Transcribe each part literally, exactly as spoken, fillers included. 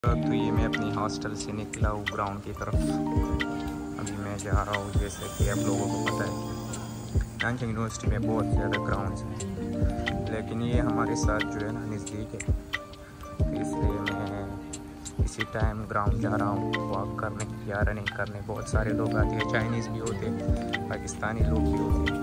तो ये मैं अपनी हॉस्टल से निकला हूँ ग्राउंड की तरफ। अभी मैं जा रहा हूँ, जैसे कि आप लोगों को पता है नानचंग यूनिवर्सिटी में बहुत ज़्यादा ग्राउंड्स हैं, लेकिन ये हमारे साथ जो है ना नज़दीक है, तो इसलिए मैं इसी टाइम ग्राउंड जा रहा हूँ वॉक करने या रनिंग करने। बहुत सारे लोग आते हैं, चाइनीज़ भी होते हैं, पाकिस्तानी लोग भी होते हैं।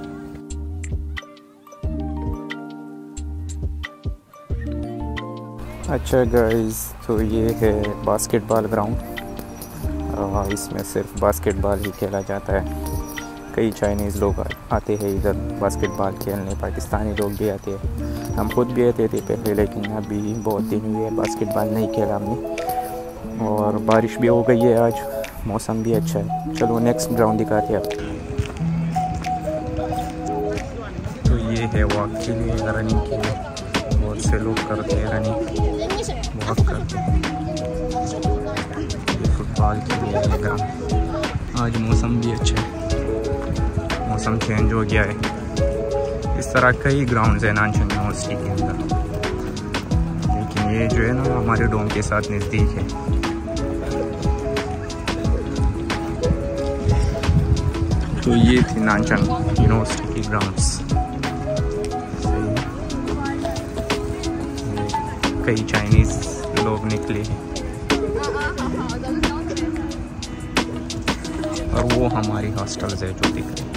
अच्छा गाइस, तो ये है बास्केटबॉल ग्राउंड। इसमें सिर्फ बास्केटबॉल ही खेला जाता है। कई चाइनीज़ लोग आते हैं इधर बास्केटबॉल खेलने, पाकिस्तानी लोग भी आते हैं, हम खुद भी आते थे पहले, लेकिन अभी बहुत दिन हुए बास्केटबॉल नहीं खेला हमने। और बारिश भी हो गई है आज, मौसम भी अच्छा है। चलो नेक्स्ट ग्राउंड दिखाते हैं आप। तो ये है वॉक के लिए, रनिंग के लिए बहुत से लोग करते हैं रनिंग, वॉक करते हैं। फुटबॉल के लिए ग्राउंड, आज मौसम भी अच्छा है, मौसम चेंज हो गया है। इस तरह कई ग्राउंड्स हैं नानचंग यूनिवर्सिटी के अंदर, लेकिन ये जो है ना हमारे डोम के साथ नज़दीक है। तो ये थी नानचंग यूनिवर्सिटी की ग्राउंड्स। कई चाइनीज़ लोग निकले और वो हमारी हॉस्टल्स है जो दिख रही है।